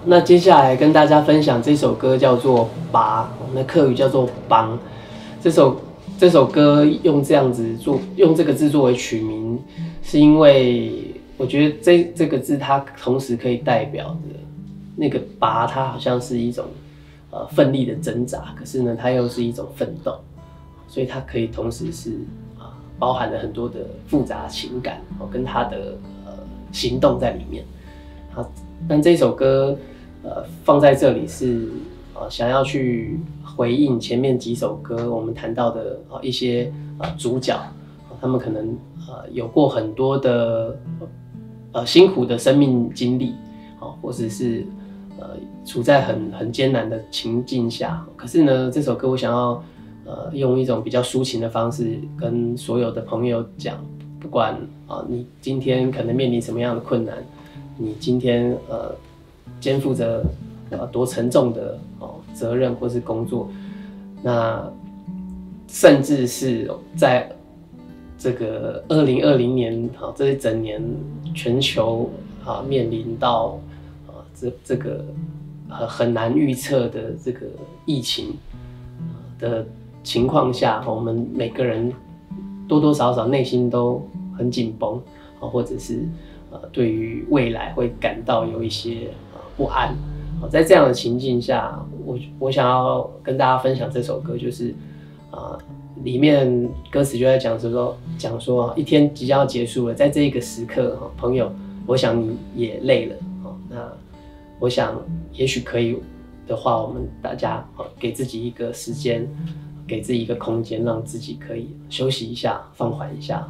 那接下来跟大家分享这首歌叫做《拔》，那客语叫做“帮”。这首歌用这个字作为曲名，是因为我觉得这个字它同时可以代表的那个“拔”，它好像是一种奋力的挣扎，可是呢，它又是一种奋斗，所以它可以同时是包含了很多的复杂情感跟它的行动在里面。但这首歌放在这里是想要去回应前面几首歌我们谈到的一些主角，他们可能有过很多的辛苦的生命经历，或者是处在很艰难的情境下。可是呢，这首歌我想要用一种比较抒情的方式跟所有的朋友讲，不管你今天可能面临什么样的困难，你今天肩负着多沉重的责任或是工作，那甚至是在这个2020年这一整年全球面临到这个很难预测的这个疫情的情况下，我们每个人多多少少内心都很紧绷，或者是对于未来会感到有一些不安。在这样的情境下，我想要跟大家分享这首歌，就是里面歌词就在讲说一天即将要结束了，在这一个时刻，朋友，我想你也累了，那我想也许可以的话，我们大家给自己一个时间，给自己一个空间，让自己可以休息一下，放缓一下，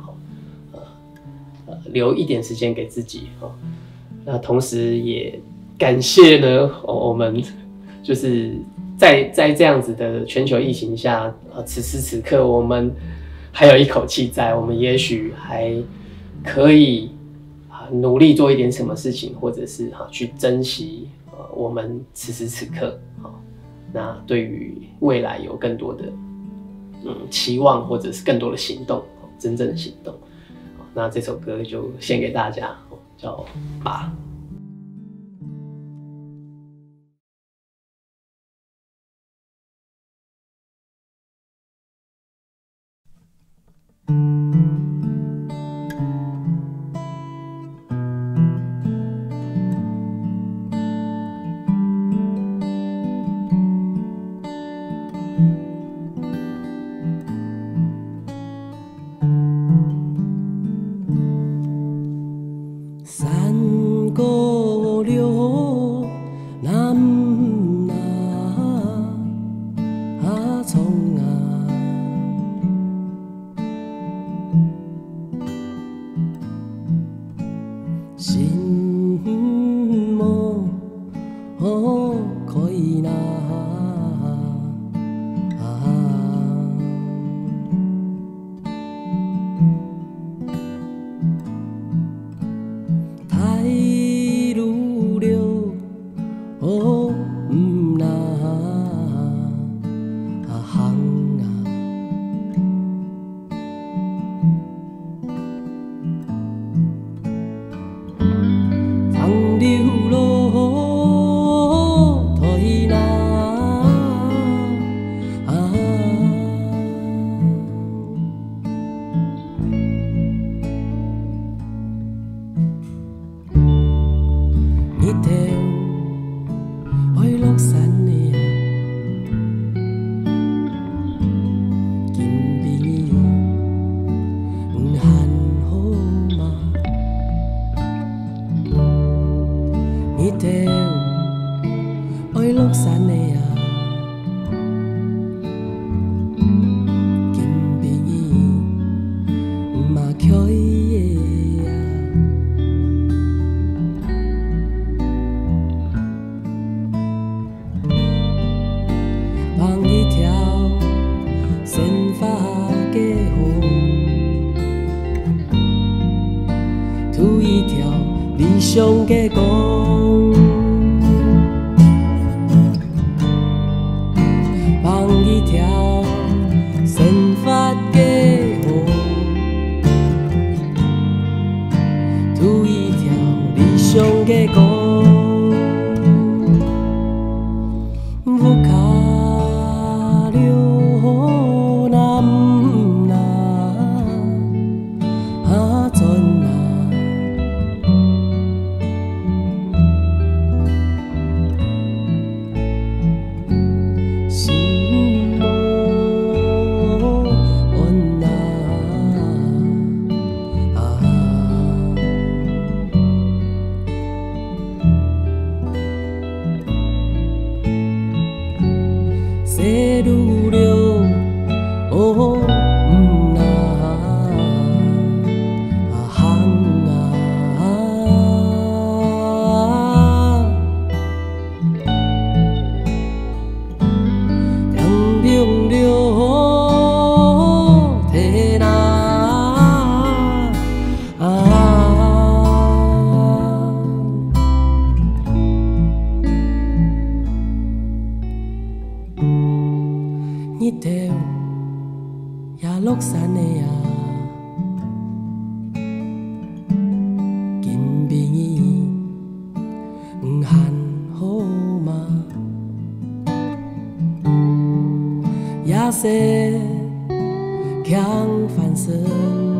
留一点时间给自己。那同时也感谢呢，我们就是在这样子的全球疫情下，此时此刻我们还有一口气在，我们也许还可以努力做一点什么事情，或者是去珍惜我们此时此刻。那对于未来有更多的期望，或者是更多的行动，真正的行动。那这首歌就献给大家，叫《拔》。 路一条理想的光。 愈聊，哦，那行啊，凉凉了天哪。日头也落山的啊，金边黄汉好吗？夜色强翻身。